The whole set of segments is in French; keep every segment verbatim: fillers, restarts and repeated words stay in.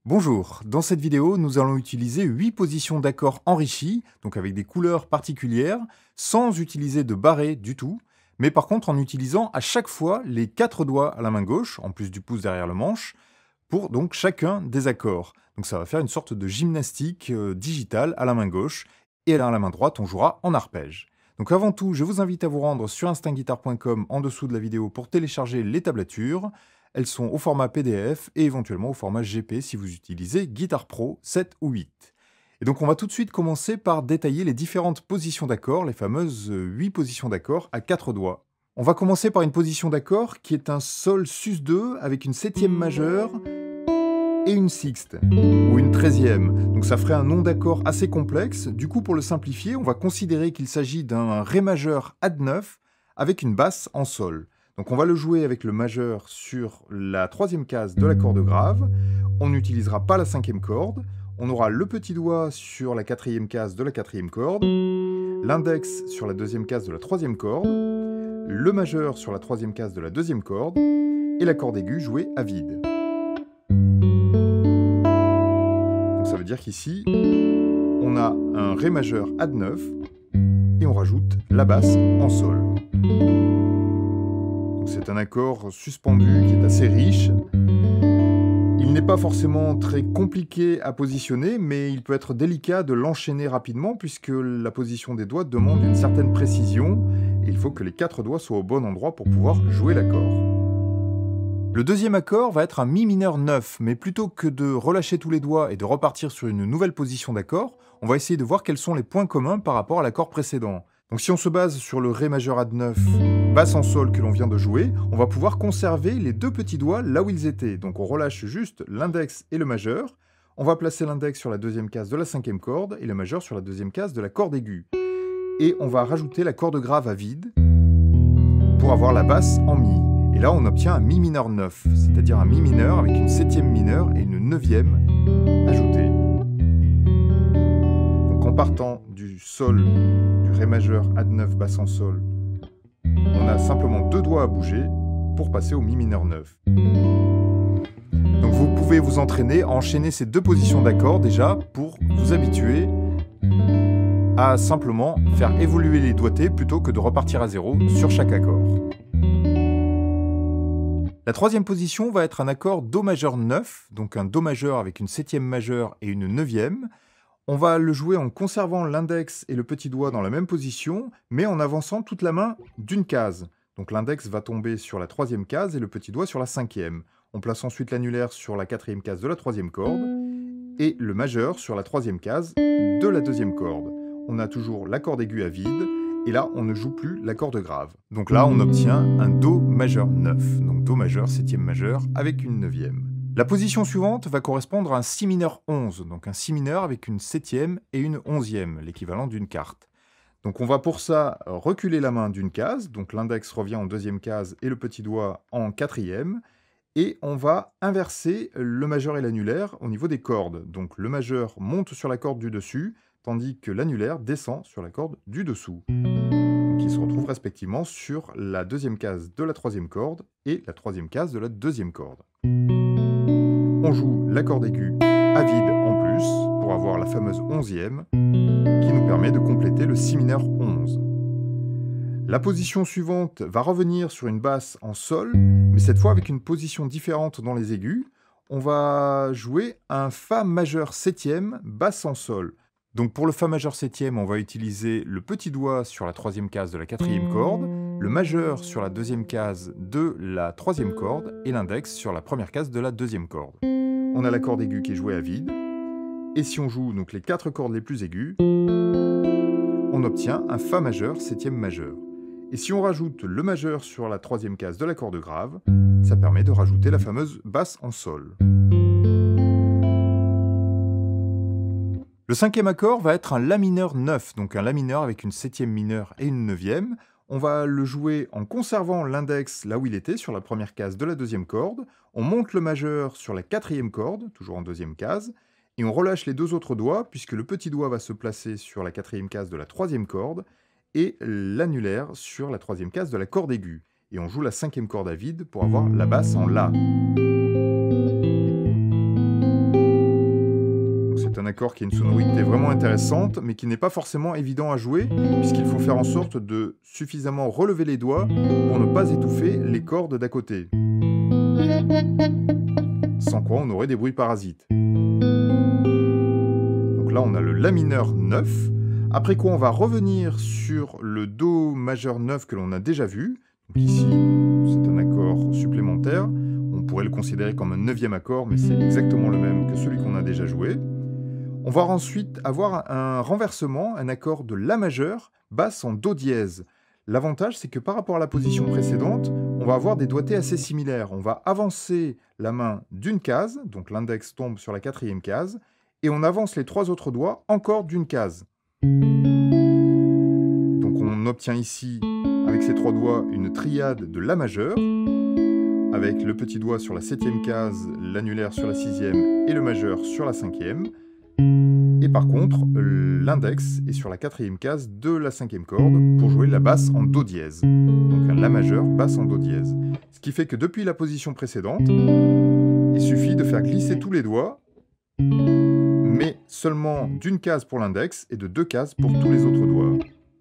Bonjour, dans cette vidéo, nous allons utiliser huit positions d'accords enrichies, donc avec des couleurs particulières, sans utiliser de barré du tout, mais par contre en utilisant à chaque fois les quatre doigts à la main gauche, en plus du pouce derrière le manche, pour donc chacun des accords. Donc ça va faire une sorte de gymnastique euh, digitale à la main gauche, et à la main droite, on jouera en arpège. Donc avant tout, je vous invite à vous rendre sur instinct guitare point com en dessous de la vidéo pour télécharger les tablatures. Elles sont au format P D F et éventuellement au format G P si vous utilisez Guitar Pro sept ou huit. Et donc on va tout de suite commencer par détailler les différentes positions d'accords, les fameuses huit positions d'accords à quatre doigts. On va commencer par une position d'accord qui est un Sol sus deux avec une septième majeure et une sixte, ou une treizième. Donc ça ferait un nom d'accord assez complexe. Du coup, pour le simplifier, on va considérer qu'il s'agit d'un Ré majeur add neuf avec une basse en Sol. Donc on va le jouer avec le majeur sur la troisième case de la corde grave. On n'utilisera pas la cinquième corde. On aura le petit doigt sur la quatrième case de la quatrième corde, l'index sur la deuxième case de la troisième corde, le majeur sur la troisième case de la deuxième corde, et la corde aiguë jouée à vide. Donc ça veut dire qu'ici, on a un Ré majeur add neuf, et on rajoute la basse en Sol. C'est un accord suspendu qui est assez riche. Il n'est pas forcément très compliqué à positionner, mais il peut être délicat de l'enchaîner rapidement puisque la position des doigts demande une certaine précision et il faut que les quatre doigts soient au bon endroit pour pouvoir jouer l'accord. Le deuxième accord va être un Mi mineur neuf, mais plutôt que de relâcher tous les doigts et de repartir sur une nouvelle position d'accord, on va essayer de voir quels sont les points communs par rapport à l'accord précédent. Donc si on se base sur le Ré majeur add neuf, basse en Sol que l'on vient de jouer, on va pouvoir conserver les deux petits doigts là où ils étaient. Donc on relâche juste l'index et le majeur. On va placer l'index sur la deuxième case de la cinquième corde et le majeur sur la deuxième case de la corde aiguë. Et on va rajouter la corde grave à vide pour avoir la basse en Mi. Et là on obtient un Mi mineur neuf, c'est-à-dire un Mi mineur avec une septième mineure et une neuvième ajoutée. Donc en partant du Sol, du Ré majeur add neuf basse en Sol, on a simplement deux doigts à bouger pour passer au Mi mineur neuf. Donc vous pouvez vous entraîner à enchaîner ces deux positions d'accords déjà pour vous habituer à simplement faire évoluer les doigtés plutôt que de repartir à zéro sur chaque accord. La troisième position va être un accord Do majeur neuf, donc un Do majeur avec une septième majeure et une neuvième. On va le jouer en conservant l'index et le petit doigt dans la même position, mais en avançant toute la main d'une case. Donc l'index va tomber sur la troisième case et le petit doigt sur la cinquième. On place ensuite l'annulaire sur la quatrième case de la troisième corde et le majeur sur la troisième case de la deuxième corde. On a toujours la corde aiguë à vide et là on ne joue plus la corde grave. Donc là on obtient un Do majeur neuf, donc Do majeur septième majeur avec une neuvième. La position suivante va correspondre à un Si mineur onze, donc un Si mineur avec une septième et une onzième, l'équivalent d'une quarte. Donc on va pour ça reculer la main d'une case, donc l'index revient en deuxième case et le petit doigt en quatrième, et on va inverser le majeur et l'annulaire au niveau des cordes. Donc le majeur monte sur la corde du dessus, tandis que l'annulaire descend sur la corde du dessous. Donc ils se retrouvent respectivement sur la deuxième case de la troisième corde et la troisième case de la deuxième corde. On joue la corde aiguë à vide en plus pour avoir la fameuse onzième qui nous permet de compléter le Si mineur onze. La position suivante va revenir sur une basse en Sol, mais cette fois avec une position différente dans les aigus. On va jouer un Fa majeur septième basse en Sol. Donc pour le Fa majeur septième, on va utiliser le petit doigt sur la troisième case de la quatrième corde, le majeur sur la deuxième case de la troisième corde et l'index sur la première case de la deuxième corde. On a la corde aiguë qui est jouée à vide. Et si on joue donc les quatre cordes les plus aiguës, on obtient un Fa majeur septième majeur. Et si on rajoute le majeur sur la troisième case de la corde grave, ça permet de rajouter la fameuse basse en Sol. Le cinquième accord va être un La mineur neuf, donc un La mineur avec une septième mineure et une neuvième. On va le jouer en conservant l'index là où il était, sur la première case de la deuxième corde. On monte le majeur sur la quatrième corde, toujours en deuxième case, et on relâche les deux autres doigts, puisque le petit doigt va se placer sur la quatrième case de la troisième corde, et l'annulaire sur la troisième case de la corde aiguë. Et on joue la cinquième corde à vide pour avoir la basse en La. un accord qui a une sonorité vraiment intéressante, mais qui n'est pas forcément évident à jouer, puisqu'il faut faire en sorte de suffisamment relever les doigts pour ne pas étouffer les cordes d'à côté. Sans quoi on aurait des bruits parasites. Donc là on a le La mineur neuf, après quoi on va revenir sur le Do majeur neuf que l'on a déjà vu. Donc ici c'est un accord supplémentaire, on pourrait le considérer comme un neuvième accord, mais c'est exactement le même que celui qu'on a déjà joué. On va ensuite avoir un renversement, un accord de La majeur, basse en Do dièse. L'avantage, c'est que par rapport à la position précédente, on va avoir des doigtés assez similaires. On va avancer la main d'une case, donc l'index tombe sur la quatrième case, et on avance les trois autres doigts encore d'une case. Donc on obtient ici, avec ces trois doigts, une triade de La majeur, avec le petit doigt sur la septième case, l'annulaire sur la sixième et le majeur sur la cinquième. Et par contre, l'index est sur la quatrième case de la cinquième corde pour jouer la basse en Do dièse. Donc un La majeur, basse en Do dièse. Ce qui fait que depuis la position précédente, il suffit de faire glisser tous les doigts, mais seulement d'une case pour l'index et de deux cases pour tous les autres doigts.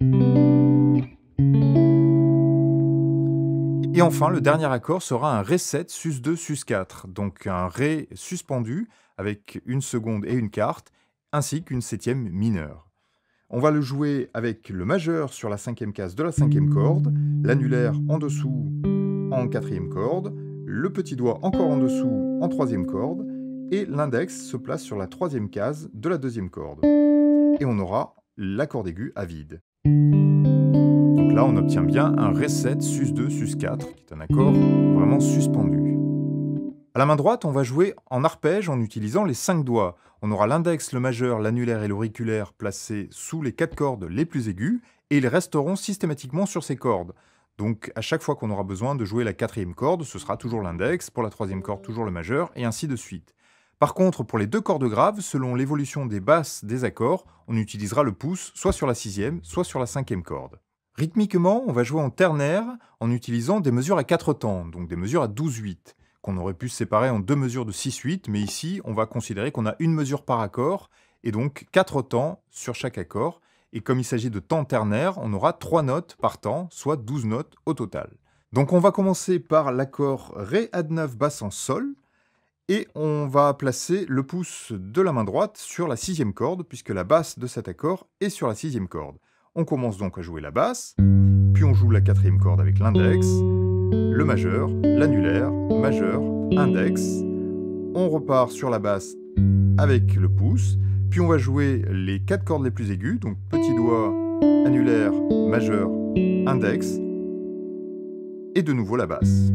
Et enfin, le dernier accord sera un Ré sept, Sus deux, Sus quatre, donc un Ré suspendu avec une seconde et une quarte, ainsi qu'une septième mineure. On va le jouer avec le majeur sur la cinquième case de la cinquième corde, l'annulaire en dessous en quatrième corde, le petit doigt encore en dessous en troisième corde, et l'index se place sur la troisième case de la deuxième corde. Et on aura l'accord aigu à vide. Donc là, on obtient bien un Ré sept, Sus deux, Sus quatre, qui est un accord vraiment suspendu. À la main droite, on va jouer en arpège en utilisant les cinq doigts. On aura l'index, le majeur, l'annulaire et l'auriculaire placés sous les quatre cordes les plus aiguës, et ils resteront systématiquement sur ces cordes. Donc à chaque fois qu'on aura besoin de jouer la quatrième corde, ce sera toujours l'index, pour la troisième corde toujours le majeur, et ainsi de suite. Par contre, pour les deux cordes graves, selon l'évolution des basses des accords, on utilisera le pouce soit sur la sixième, soit sur la cinquième corde. Rythmiquement, on va jouer en ternaire en utilisant des mesures à quatre temps, donc des mesures à douze huit, qu'on aurait pu séparer en deux mesures de six huit, mais ici, on va considérer qu'on a une mesure par accord, et donc quatre temps sur chaque accord, et comme il s'agit de temps ternaire, on aura trois notes par temps, soit douze notes au total. Donc on va commencer par l'accord Ré add neuf basse en Sol, et on va placer le pouce de la main droite sur la sixième corde, puisque la basse de cet accord est sur la sixième corde. On commence donc à jouer la basse, puis on joue la quatrième corde avec l'index, le majeur, l'annulaire, majeur, index. On repart sur la basse avec le pouce, puis on va jouer les quatre cordes les plus aiguës, donc petit doigt, annulaire, majeur, index, et de nouveau la basse.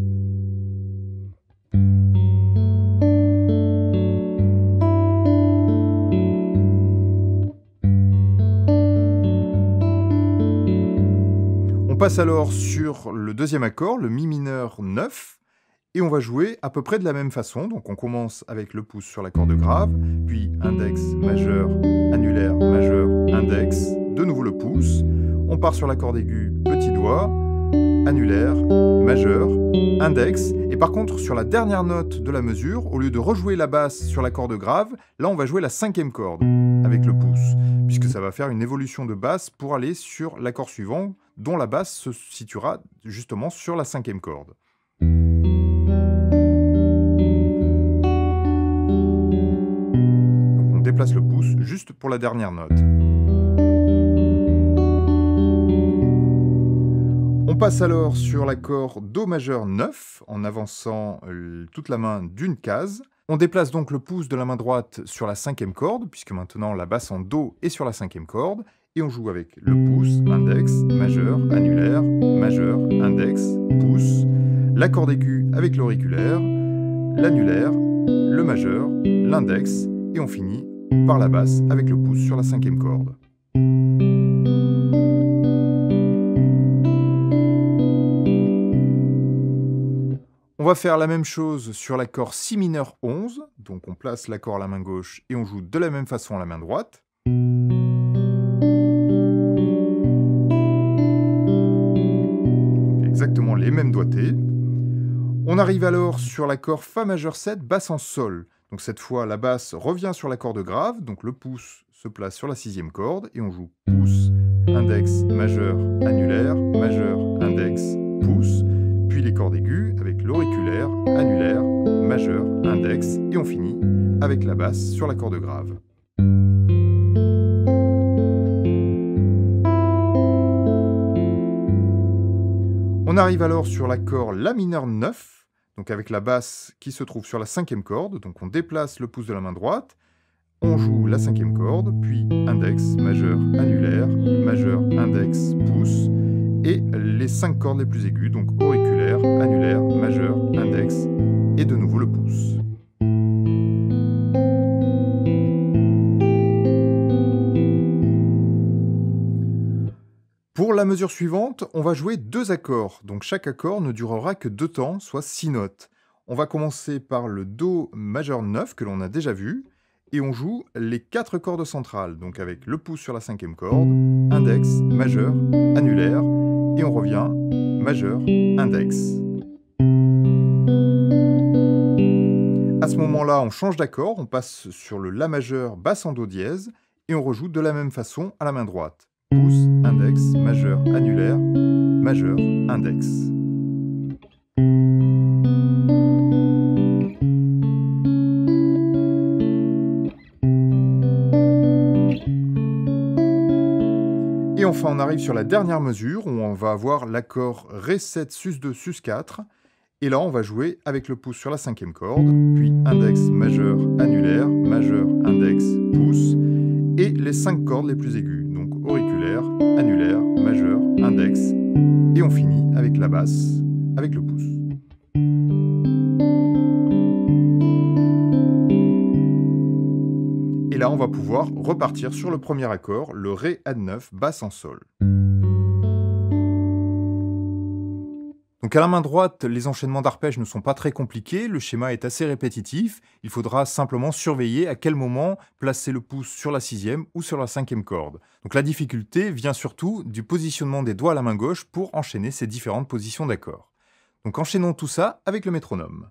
On passe alors sur le deuxième accord, le Mi mineur neuf, et on va jouer à peu près de la même façon. Donc on commence avec le pouce sur la corde grave, puis index, majeur, annulaire, majeur, index, de nouveau le pouce. On part sur la corde aiguë, petit doigt, annulaire, majeur, index, et par contre sur la dernière note de la mesure, au lieu de rejouer la basse sur la corde grave, là on va jouer la cinquième corde avec le pouce, puisque ça va faire une évolution de basse pour aller sur l'accord suivant, dont la basse se situera justement sur la cinquième corde. Donc on déplace le pouce juste pour la dernière note. On passe alors sur l'accord Do majeur neuf, en avançant toute la main d'une case. On déplace donc le pouce de la main droite sur la cinquième corde, puisque maintenant la basse en Do est sur la cinquième corde, et on joue avec le pouce, index, majeur, annulaire, majeur, index, pouce, l'accord aigu avec l'auriculaire, l'annulaire, le majeur, l'index, et on finit par la basse avec le pouce sur la cinquième corde. On va faire la même chose sur l'accord Si mineur onze, donc on place l'accord à la main gauche et on joue de la même façon à la main droite. Donc exactement les mêmes doigtés. On arrive alors sur l'accord Fa majeur sept basse en Sol. Donc cette fois, la basse revient sur la corde grave, donc le pouce se place sur la sixième corde, et on joue pouce, index, majeur, annulaire, majeur, index, pouce, puis les cordes aiguës avec l'auriculaire, annulaire, majeur, index, et on finit avec la basse sur la corde grave. On arrive alors sur l'accord La mineur neuf, donc avec la basse qui se trouve sur la cinquième corde, donc on déplace le pouce de la main droite, on joue la cinquième corde, puis index, majeur, annulaire, majeur, index, pouce, et les cinq cordes les plus aiguës, donc auriculaire, annulaire, majeur, index, et de nouveau le pouce. Pour la mesure suivante, on va jouer deux accords, donc chaque accord ne durera que deux temps, soit six notes. On va commencer par le Do majeur neuf que l'on a déjà vu, et on joue les quatre cordes centrales, donc avec le pouce sur la cinquième corde, index, majeur, annulaire, et on revient, majeur, index. À ce moment-là, on change d'accord, on passe sur le La majeur basse en Do dièse, et on rejoue de la même façon à la main droite. Pouce, index, majeur, annulaire, majeur, index. Et enfin, on arrive sur la dernière mesure où on va avoir l'accord Ré sept, Sus deux, Sus quatre. Et là, on va jouer avec le pouce sur la cinquième corde, puis index, majeur, annulaire, majeur, index, pouce, et les cinq cordes les plus aiguës, donc auriculaire, annulaire, majeur, index, et on finit avec la basse, avec le pouce. Et là, on va pouvoir repartir sur le premier accord, le Ré add neuf, basse en Sol. Donc à la main droite, les enchaînements d'arpèges ne sont pas très compliqués, le schéma est assez répétitif, il faudra simplement surveiller à quel moment placer le pouce sur la sixième ou sur la cinquième corde. Donc la difficulté vient surtout du positionnement des doigts à la main gauche pour enchaîner ces différentes positions d'accords. Donc enchaînons tout ça avec le métronome.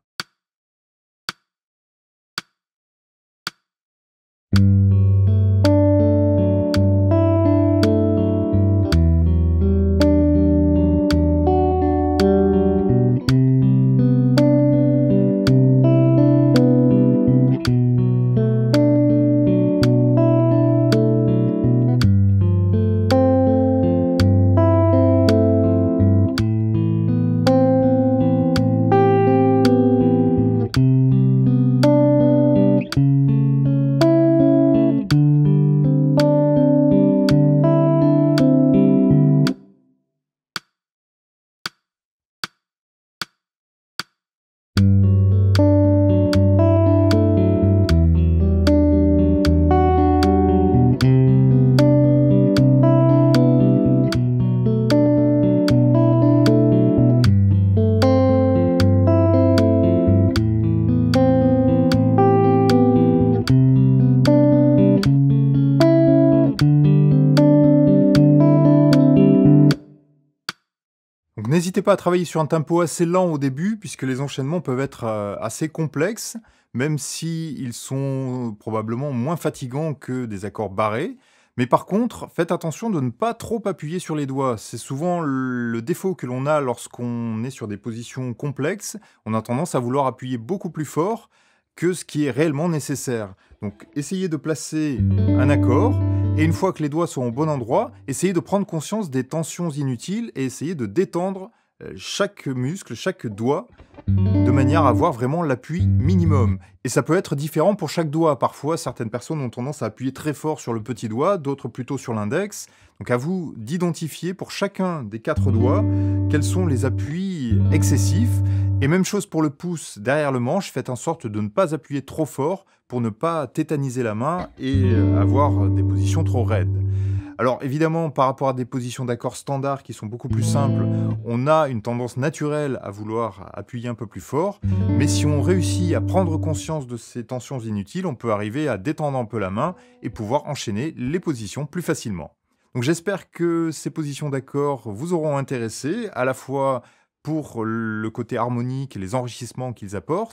N'hésitez pas à travailler sur un tempo assez lent au début, puisque les enchaînements peuvent être euh, assez complexes, même s'ils sont probablement moins fatigants que des accords barrés. Mais par contre, faites attention de ne pas trop appuyer sur les doigts. C'est souvent le défaut que l'on a lorsqu'on est sur des positions complexes. On a tendance à vouloir appuyer beaucoup plus fort que ce qui est réellement nécessaire. Donc essayez de placer un accord, et une fois que les doigts sont au bon endroit, essayez de prendre conscience des tensions inutiles et essayez de détendre chaque muscle, chaque doigt, de manière à avoir vraiment l'appui minimum. Et ça peut être différent pour chaque doigt. Parfois, certaines personnes ont tendance à appuyer très fort sur le petit doigt, d'autres plutôt sur l'index. Donc à vous d'identifier pour chacun des quatre doigts quels sont les appuis excessifs. Et même chose pour le pouce derrière le manche, faites en sorte de ne pas appuyer trop fort pour ne pas tétaniser la main et avoir des positions trop raides. Alors évidemment, par rapport à des positions d'accords standards qui sont beaucoup plus simples, on a une tendance naturelle à vouloir appuyer un peu plus fort, mais si on réussit à prendre conscience de ces tensions inutiles, on peut arriver à détendre un peu la main et pouvoir enchaîner les positions plus facilement. Donc j'espère que ces positions d'accords vous auront intéressé, à la fois pour le côté harmonique et les enrichissements qu'ils apportent,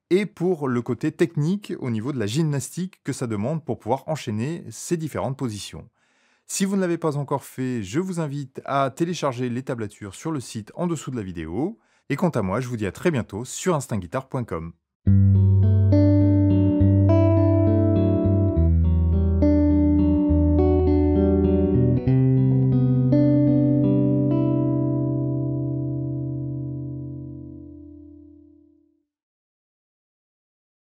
et pour le côté technique au niveau de la gymnastique que ça demande pour pouvoir enchaîner ces différentes positions. Si vous ne l'avez pas encore fait, je vous invite à télécharger les tablatures sur le site en dessous de la vidéo. Et quant à moi, je vous dis à très bientôt sur instinct guitare point com.